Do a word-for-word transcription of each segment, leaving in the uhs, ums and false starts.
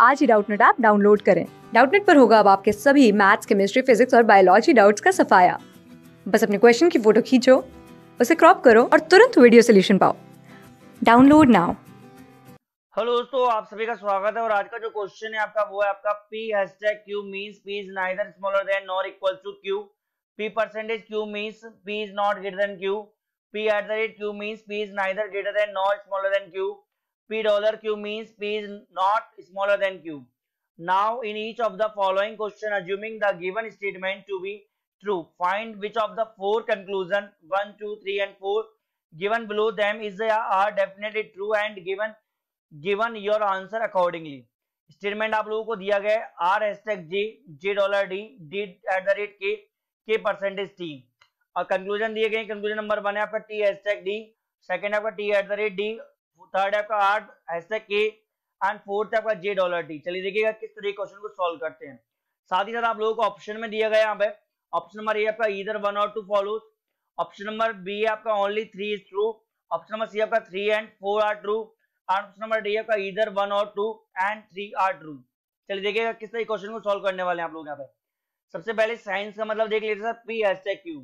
आज ही Doubtnut app download करें। डाउटनेट पर होगा अब आपके सभी मैथ्स, केमिस्ट्री, फिजिक्स और बायोलॉजी डाउट्स का सफाया। बस अपने क्वेश्चन की फोटो खींचो, उसे क्रॉप करो और तुरंत वीडियो सोल्यूशन पाओ। Download now. हेलो दोस्तों, आप सभी का स्वागत है। और आज का जो क्वेश्चन है आपका वो है आपका P hashtag Q means P is neither smaller than nor equal to Q. P percentage Q means P is not greater than Q. P at the rate Q means P is neither greater than nor smaller than Q. P dollar Q means P is not smaller than Q. Now in each of the following question, assuming the given statement to be true, find which of the four conclusion one, two, three and four given below them is are definitely true and given given your answer accordingly. Statement आप लोगों को दिया गया है R hashtag J, J dollar D, D at the rate K, K percentage T. और conclusion दिए गए, conclusion number one है आपका टी हैशटैग डी, सेकंड आपका T at the rate D, third आपका R hashtag K and fourth आपका J dollar D. चलिए देखिएगा किस तरीके क्वेश्चन को सॉल्व करते हैं। साथ ही साथ आप लोगों को ऑप्शन में दिया गया यहाँ पे ऑप्शन नंबर ए आपका ईदर वन और two follows, option number B आपका only three is true, option number C आपका three and four are true, option number D का इधर वन और two and three are true. चलिए देखिएगा किस तरह क्वेश्चन को सॉल्व करने वाले हैं आप लोग यहाँ पे। सबसे पहले साइंस का मतलब देख लीजिए sir, P hashtag Q.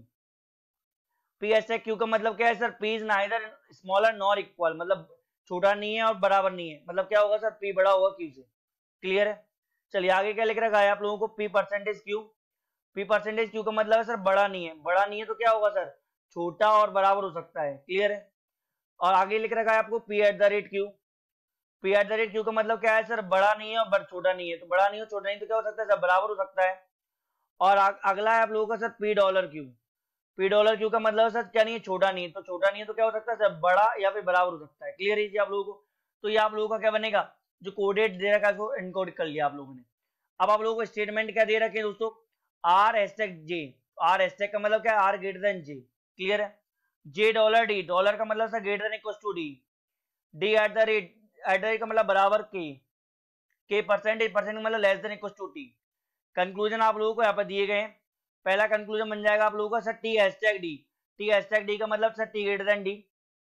P hashtag Q का मतलब क्या है sir? P is neither smaller nor equal, मतलब छोटा नहीं है और बराबर नहीं है। मतलब क्या होगा सर? पी बड़ा होगा क्यू से। क्लियर है? चलिए आगे क्या लिख रखा है आप लोगों को? P percentage Q. P percentage Q का मतलब है सर बड़ा नहीं है। बड़ा नहीं है तो क्या होगा सर? छोटा और बराबर हो सकता है। क्लियर है? और आगे लिख रखा है आपको P at the rate Q. P at the rate Q का मतलब क्या है सर? बड़ा नहीं है और बड़ छोटा नहीं है। तो बड़ा नहीं हो छोटा नहीं तो क्या हो सकता है सर? बराबर हो सकता है। और आ, अगला है आप लोगों का sir P dollar Q. P dollar Q का मतलब सर क्या नहीं है? छोटा नहीं है। तो छोटा नहीं है तो क्या हो सकता है सर? बड़ा या फिर बराबर हो सकता है। क्लियर है जी आप लोगों को? तो ये आप लोगों का क्या बनेगा? जो कोडेड दे रखा है वो इनकोड कर लिया आप लोगों ने। अब आप लोगों को स्टेटमेंट क्या दे रखे है दोस्तों? R hashtag J. R hashtag का मतलब क्या है? R greater than J. Clear है? जे डॉलर डी, डॉलर का मतलब sir greater than equal to D. D at the rate, at the rate का मतलब बराबर के, के परसेंटेज, परसेंट मतलब less than equal to T. Conclusion आप लोगों को यहाँ पर दिए गए हैं। पहला कंक्लूजन बन जाएगा आप लोगों का sir T hashtag D. T hashtag D का मतलब sir T greater than D.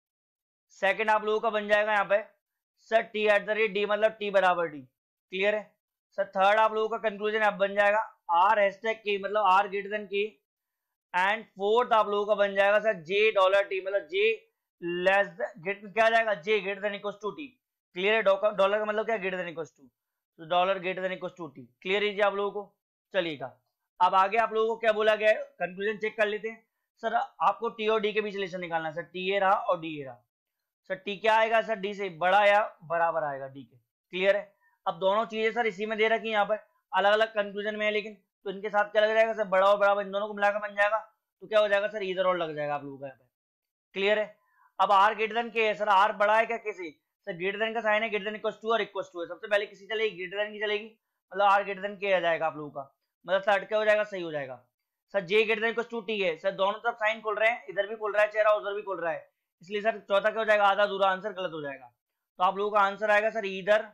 Second आप लोगों का बन जाएगा यहाँ पे sir T at the rate D मतलब टी बराबर डी। क्लियर है सर? थर्ड आप लोगों का कंक्लूजन यहाँ बन जाएगा आर हैशटैग के मतलब R greater than K. And fourth आप लोगों का बन जाएगा सर जे डॉलर टी मतलब जे लेस क्या जाएगा? J greater than equal to T. Clear है? डॉलर का मतलब क्या? ग्रेटर देन इक्वल टू, तो dollar greater than equal to T. Clear है जी आप लोगों को? चलिएगा अब आगे आप लोगों को क्या बोला गया है, कंक्लूजन चेक कर लेते हैं। सर आपको टी और डी के बीच रिलेशन निकालना है। सर टी ए रहा और डी ए रहा। सर टी क्या आएगा सर? डी से बड़ा या बराबर आएगा डी के। क्लियर है? अब दोनों चीजें सर इसी में दे रखी है, यहाँ पर अलग अलग कंक्लूजन में है, लेकिन तो इनके साथ क्या लग जाएगा सर? बड़ा और बराबर, इन दोनों को मिलाकर बन जाएगा तो क्या हो जाएगा सर? इधर और लग जाएगा आप लोगों का यहाँ पे। क्लियर है? अब आर ग्रेटर देन के है सर, आर बड़ा है क्या किसी? सर ग्रेटर देन का साइन है, ग्रेटर देन इक्वल टू और इक्वल टू है। सबसे पहले किसी चलेगी? ग्रेटर देन की चलेगी, मतलब आर ग्रेटर देन के आ जाएगा आप लोगों का, मतलब सर क्या हो जाएगा? सही हो जाएगा। Sir J greater than equal to T है सर, दोनों तरफ साइन खोल रहे हैं, इधर भी खोल रहा है चेहरा उधर भी खोल रहा है, इसलिए सर चौथा क्या हो जाएगा? आधा अधूरा, आंसर गलत हो जाएगा। तो आप लोगों का आंसर आएगा सर इधर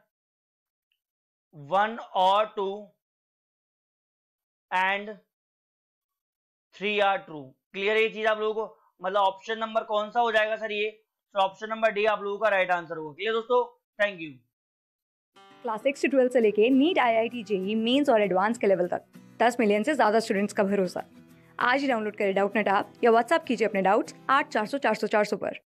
वन और two and three are true. Clear है ये चीज आप लोगों को? मतलब ऑप्शन नंबर कौन सा हो जाएगा सर? ये तो ऑप्शन नंबर डी आप लोगों का राइट आंसर होगा। क्लियर दोस्तों? Thank you. क्लास सिक्स से ट्वेल्थ से लेके NEET, I I T, JEE Mains और एडवांस के लेवल तक दस मिलियन से ज्यादा स्टूडेंट्स का भरोसा। आज ही डाउनलोड करें डाउटनेट ऐप या व्हाट्सएप कीजिए अपने डाउट्स आठ चार सौ चार सौ चार सौ पर।